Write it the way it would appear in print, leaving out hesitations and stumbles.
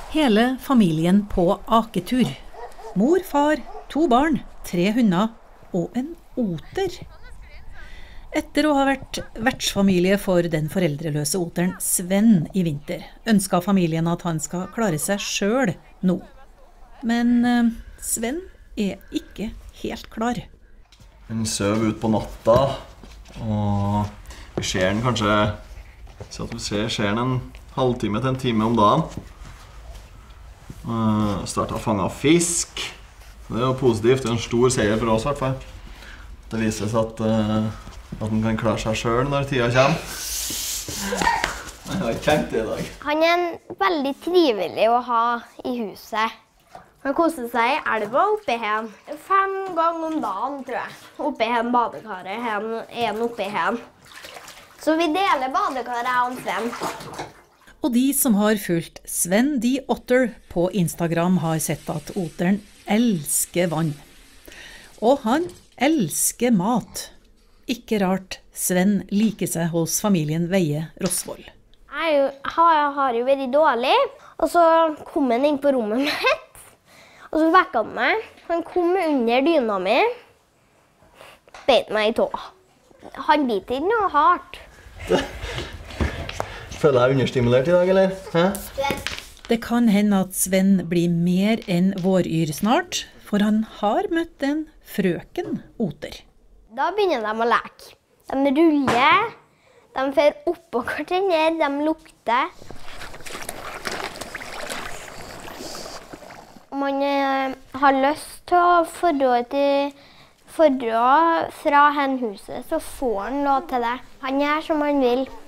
Hele familien på aketur. Mor, far, 2 barn, 3 hunder og en oter. Etter å ha vært vertsfamilie for den foreldreløse oteren Sven i vinter, ønsket familien at han skal klare seg selv nå. Men Sven er ikke helt klar. Han søv ut på natta, og vi ser han kanskje, så at vi ser han en halvtime til en time om dagen. Startet å fange fisk. Det er jo positivt, det er en stor seier for oss i hvert fall. Det viser seg at han kan klare seg selv når tida kommer. Jeg har ikke tenkt det i dag. Han er veldig trivelig å ha i huset. Han koser seg i elva oppe hen. 5 ganger om dagen, tror jeg. Oppe hen badekaret, en oppe hen. Så vi deler badekaret og Sven. Og de som har fulgt Svenntheotter på Instagram har sett at oteren elsker vann. Og han elsker mat. Ikke rart Sven liker seg hos familien Veie Rosvold. Jeg har jo vært dårlig, og så kom han inn på rommet mitt, og så vekket han meg. Han kom under dyna mi, beit meg i tå. Han biter ikke noe hardt. Føler jeg understimulert i dag, eller? Hæ? Det kan hende at Sven blir mer enn våryr snart, for han har møtt en frøken oter. Da begynner de å leke. De ruller, de fer oppå hverandre, de lukter. Man har lyst til å fordra fra henhuset, så får han lov til det. Han gjør som han vil.